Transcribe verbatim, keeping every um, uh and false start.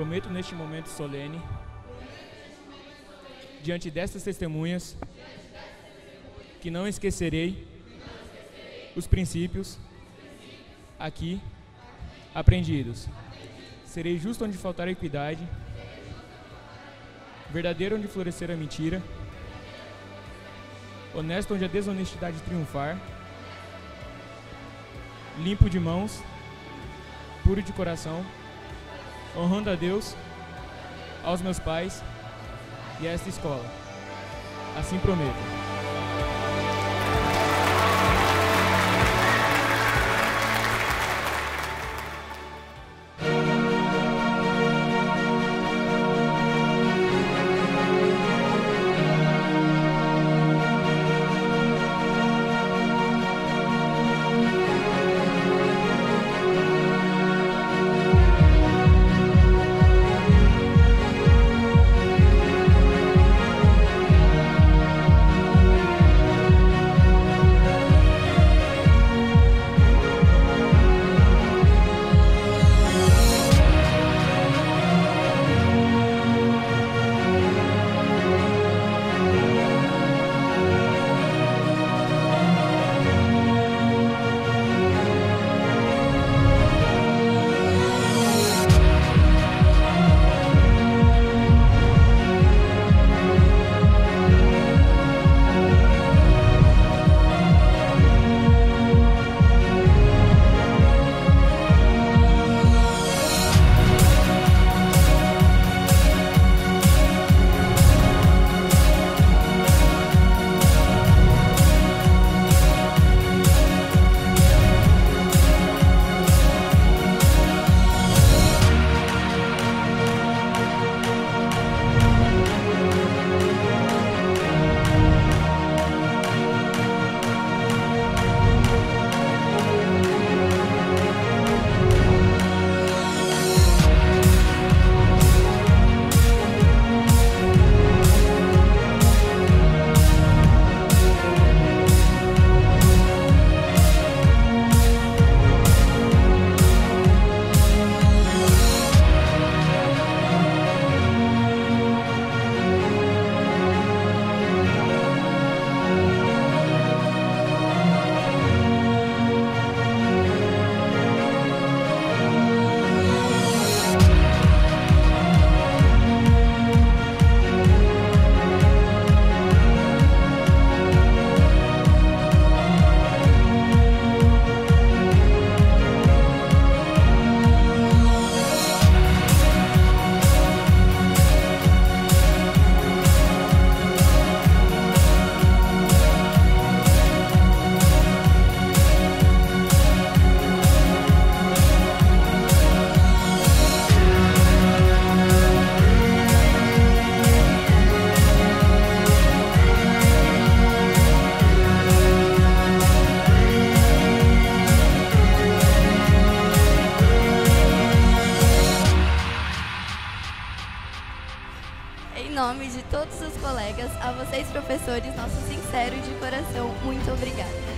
Prometo neste momento solene, diante destas testemunhas, que não esquecerei os princípios aqui aprendidos. Serei justo onde faltar a equidade, verdadeiro onde florescer a mentira, honesto onde a desonestidade triunfar, limpo de mãos, puro de coração, honrando a Deus, aos meus pais e a esta escola. Assim prometo. Em nome de todos os colegas, a vocês, professores, nosso sincero e de coração, muito obrigada.